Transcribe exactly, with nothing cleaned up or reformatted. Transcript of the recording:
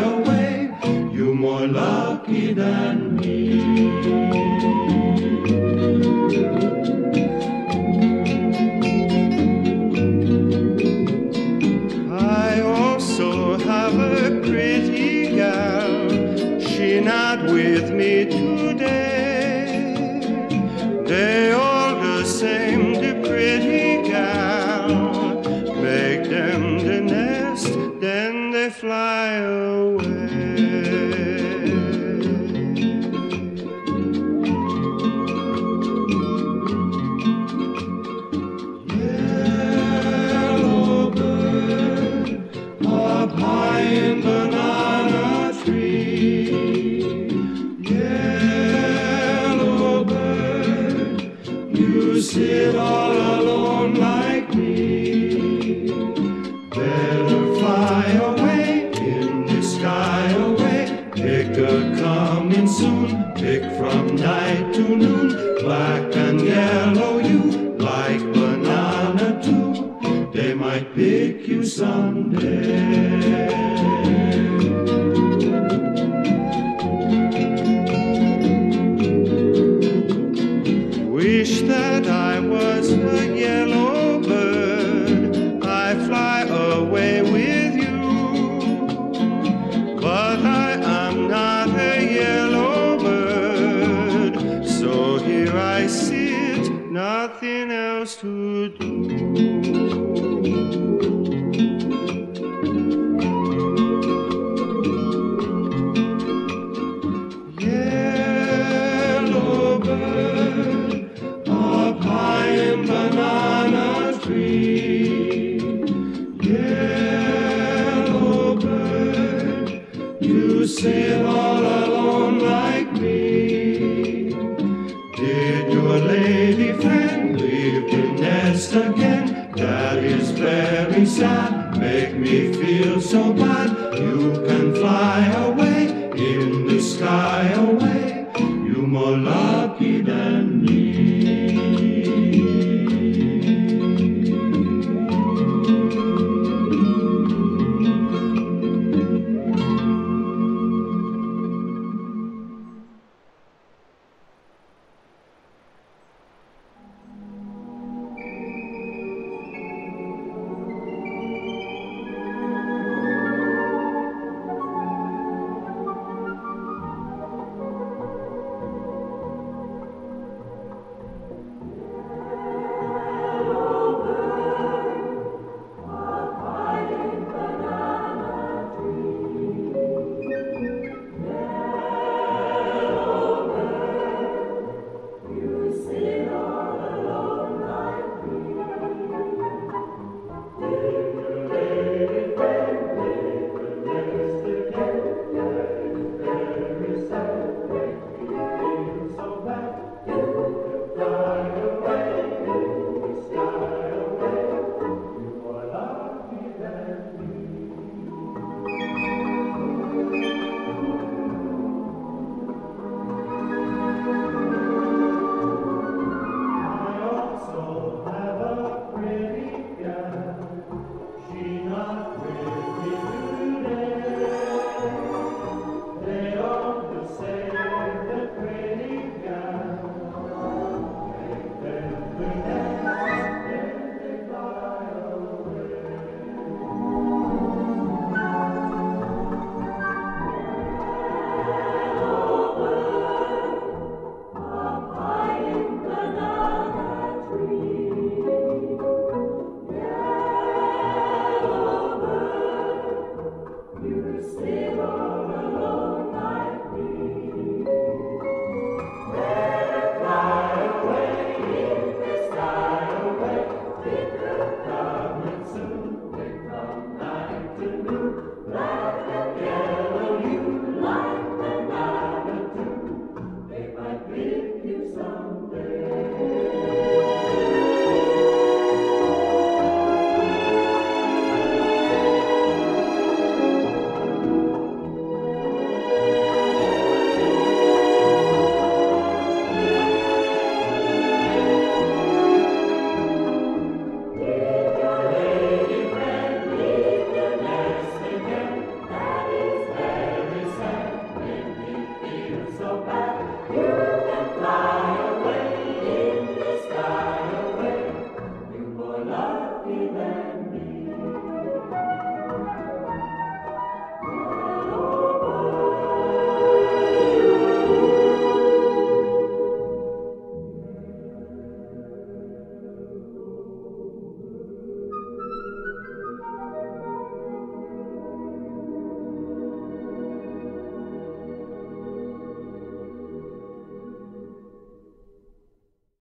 away. You're more lucky than me. I also have a pretty gal. She not with me today. They all the same, the pretty gal. Make them the nest, then they fly away. Yellow bird, up high in banana tree. Yellow bird, you sit all alone like me. Better fly away in the sky away. Pick a coming soon, pick from night to noon. Black and yellow you, like banana too. They might pick you someday. Wish that I was a yellow bird, I fly away with you. But I am not a yellow bird, so here I sit, nothing else to do. Yellow bird, up high in banana tree. Yellow bird, you sit all alone like me. Did your lady friend leave the nest again? That is very sad, make me feel so bad.